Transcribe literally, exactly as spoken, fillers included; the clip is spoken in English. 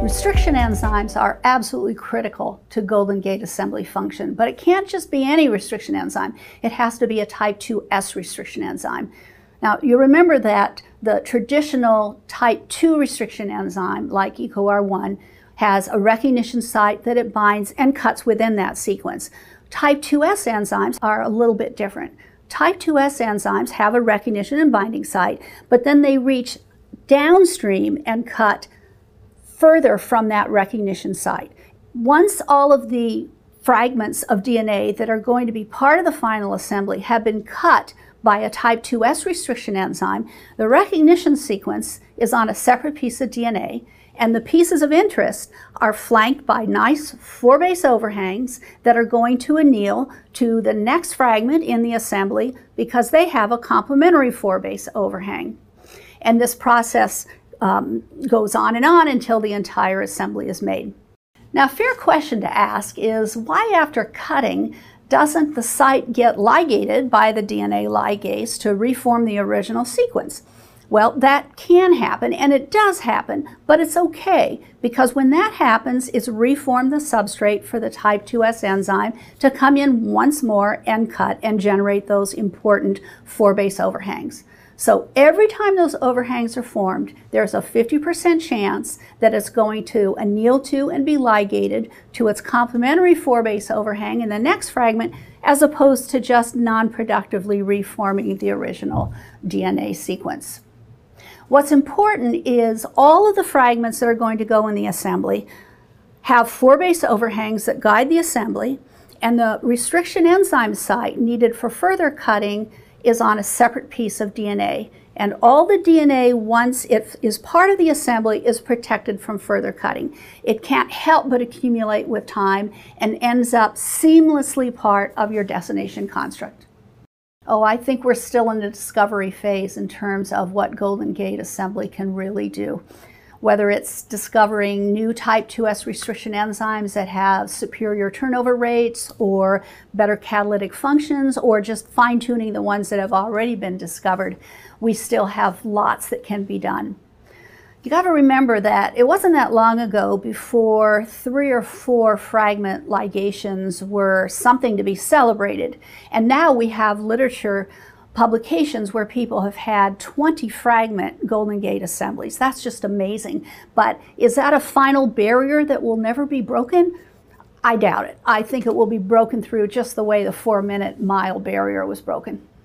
Restriction enzymes are absolutely critical to Golden Gate assembly function, but it can't just be any restriction enzyme. It has to be a type two S restriction enzyme. Now, you remember that the traditional type two restriction enzyme, like E C O R one, has a recognition site that it binds and cuts within that sequence. Type two S enzymes are a little bit different. Type two S enzymes have a recognition and binding site, but then they reach downstream and cut further from that recognition site. Once all of the fragments of D N A that are going to be part of the final assembly have been cut by a type two S restriction enzyme, the recognition sequence is on a separate piece of D N A, and the pieces of interest are flanked by nice four base overhangs that are going to anneal to the next fragment in the assembly because they have a complementary four base overhang. And this process Um, goes on and on until the entire assembly is made. Now, a fair question to ask is, why after cutting doesn't the site get ligated by the D N A ligase to reform the original sequence? Well, that can happen, and it does happen, but it's okay, because when that happens, it's reformed the substrate for the type two S enzyme to come in once more and cut and generate those important four base overhangs. So every time those overhangs are formed, there's a fifty percent chance that it's going to anneal to and be ligated to its complementary four base overhang in the next fragment, as opposed to just non-productively reforming the original D N A sequence. What's important is all of the fragments that are going to go in the assembly have four base overhangs that guide the assembly, and the restriction enzyme site needed for further cutting is on a separate piece of D N A. And all the D N A, once it is part of the assembly, is protected from further cutting. It can't help but accumulate with time and ends up seamlessly part of your destination construct. Oh, I think we're still in the discovery phase in terms of what Golden Gate assembly can really do. Whether it's discovering new type two S restriction enzymes that have superior turnover rates or better catalytic functions, or just fine-tuning the ones that have already been discovered, we still have lots that can be done. You got to remember that it wasn't that long ago before three or four fragment ligations were something to be celebrated. And now we have literature publications where people have had twenty fragment Golden Gate assemblies. That's just amazing. But is that a final barrier that will never be broken? I doubt it. I think it will be broken through just the way the four minute mile barrier was broken.